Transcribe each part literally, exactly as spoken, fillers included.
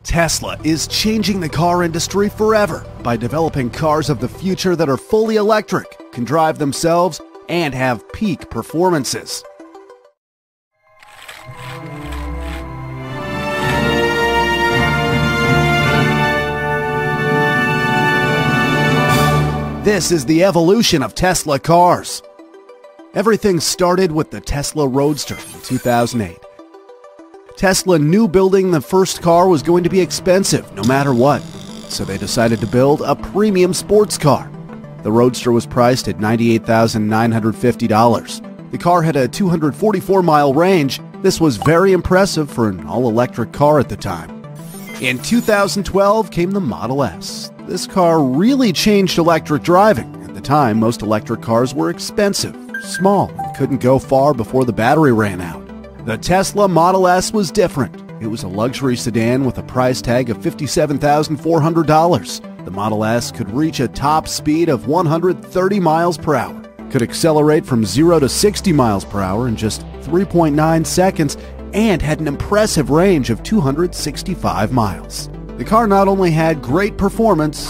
Tesla is changing the car industry forever by developing cars of the future that are fully electric, can drive themselves, and have peak performances. This is the evolution of Tesla cars. Everything started with the Tesla Roadster in two thousand eight. Tesla knew building the first car was going to be expensive no matter what, so they decided to build a premium sports car. The Roadster was priced at ninety-eight thousand nine hundred fifty dollars. The car had a two hundred forty-four mile range. This was very impressive for an all-electric car at the time. In two thousand twelve came the Model S. This car really changed electric driving. At the time, most electric cars were expensive, small, and couldn't go far before the battery ran out. The Tesla Model S was different. It was a luxury sedan with a price tag of fifty-seven thousand four hundred dollars. The Model S could reach a top speed of one hundred thirty miles per hour, could accelerate from zero to sixty miles per hour in just three point nine seconds, and had an impressive range of two hundred sixty-five miles. The car not only had great performance,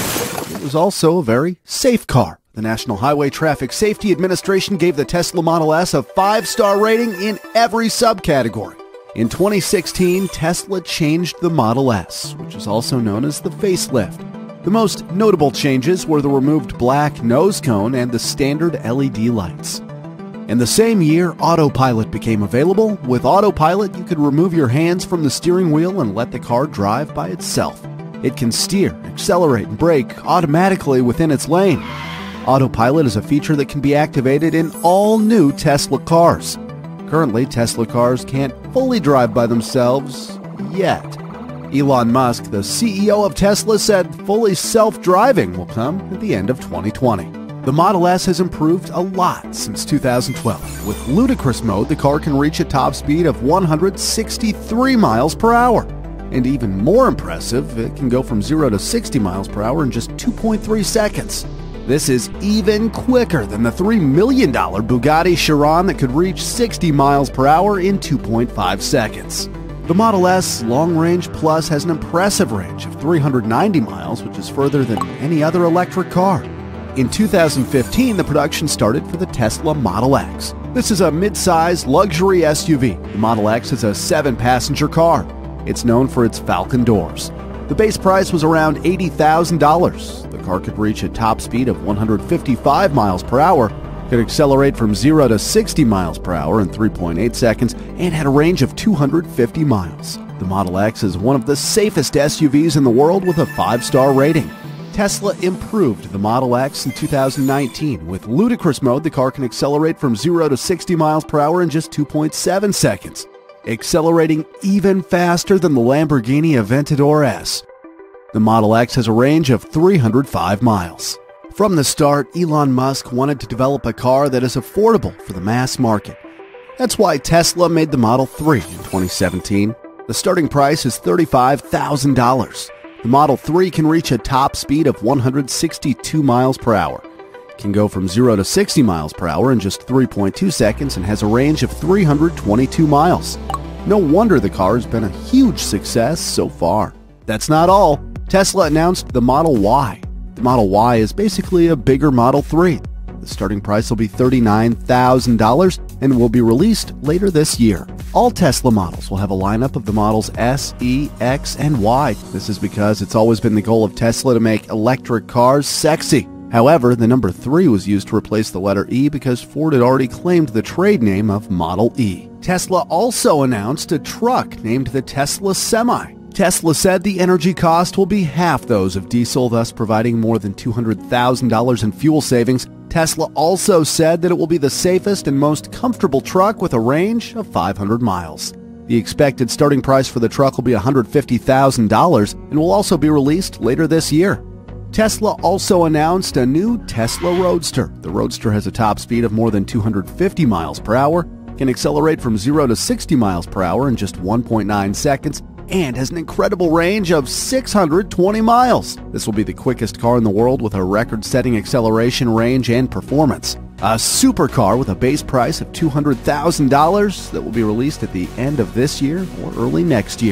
it was also a very safe car. The National Highway Traffic Safety Administration gave the Tesla Model S a five-star rating in every subcategory. In twenty sixteen, Tesla changed the Model S, which is also known as the facelift. The most notable changes were the removed black nose cone and the standard L E D lights. In the same year, Autopilot became available. With Autopilot, you could remove your hands from the steering wheel and let the car drive by itself. It can steer, accelerate, and brake automatically within its lane. Autopilot is a feature that can be activated in all new Tesla cars. Currently, Tesla cars can't fully drive by themselves yet. Elon Musk, the C E O of Tesla, said fully self-driving will come at the end of twenty twenty. The Model S has improved a lot since two thousand twelve. With ludicrous mode, the car can reach a top speed of one hundred sixty-three miles per hour. And even more impressive, it can go from zero to sixty miles per hour in just two point three seconds. This is even quicker than the three million dollars Bugatti Chiron that could reach sixty miles per hour in two point five seconds. The Model S Long Range Plus has an impressive range of three hundred ninety miles, which is further than any other electric car. In two thousand fifteen, the production started for the Tesla Model X. This is a mid-size luxury S U V. The Model X is a seven-passenger car. It's known for its Falcon doors. The base price was around eighty thousand dollars. The car could reach a top speed of one hundred fifty-five miles per hour, could accelerate from zero to sixty miles per hour in three point eight seconds, and had a range of two hundred fifty miles. The Model X is one of the safest S U Vs in the world with a five-star rating. Tesla improved the Model X in two thousand nineteen. With ludicrous mode, the car can accelerate from zero to sixty miles per hour in just two point seven seconds, accelerating even faster than the Lamborghini Aventador S. The Model X has a range of three hundred five miles. From the start, Elon Musk wanted to develop a car that is affordable for the mass market. That's why Tesla made the Model three in twenty seventeen. The starting price is thirty-five thousand dollars. The Model three can reach a top speed of one hundred sixty-two miles per hour. It can go from zero to sixty miles per hour in just three point two seconds and has a range of three hundred twenty-two miles. No wonder the car has been a huge success so far. That's not all. Tesla announced the Model Y. The Model Y is basically a bigger Model three. The starting price will be thirty-nine thousand dollars and will be released later this year. All Tesla models will have a lineup of the models S, E, X, and Y. This is because it's always been the goal of Tesla to make electric cars sexy. However, the number three was used to replace the letter E because Ford had already claimed the trade name of Model E. Tesla also announced a truck named the Tesla Semi. Tesla said the energy cost will be half those of diesel, thus providing more than two hundred thousand dollars in fuel savings. Tesla also said that it will be the safest and most comfortable truck with a range of five hundred miles. The expected starting price for the truck will be one hundred fifty thousand dollars and will also be released later this year. Tesla also announced a new Tesla Roadster. The Roadster has a top speed of more than two hundred fifty miles per hour, can accelerate from zero to sixty miles per hour in just one point nine seconds, and has an incredible range of six hundred twenty miles. This will be the quickest car in the world with a record-setting acceleration, range, and performance. A supercar with a base price of two hundred thousand dollars that will be released at the end of this year or early next year.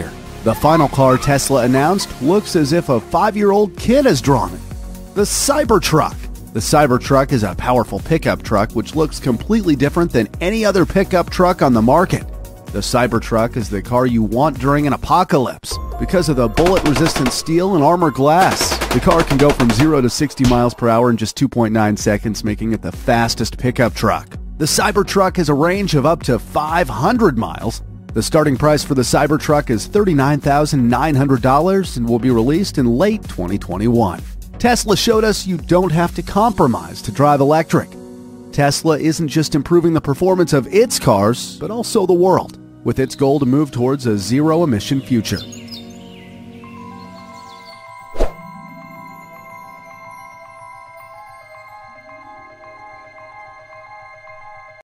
The final car Tesla announced looks as if a five-year-old kid has drawn it. The Cybertruck. The Cybertruck is a powerful pickup truck which looks completely different than any other pickup truck on the market. The Cybertruck is the car you want during an apocalypse because of the bullet-resistant steel and armor glass. The car can go from zero to sixty miles per hour in just two point nine seconds, making it the fastest pickup truck. The Cybertruck has a range of up to five hundred miles. The starting price for the Cybertruck is thirty-nine thousand nine hundred dollars and will be released in late twenty twenty-one. Tesla showed us you don't have to compromise to drive electric. Tesla isn't just improving the performance of its cars, but also the world, with its goal to move towards a zero-emission future.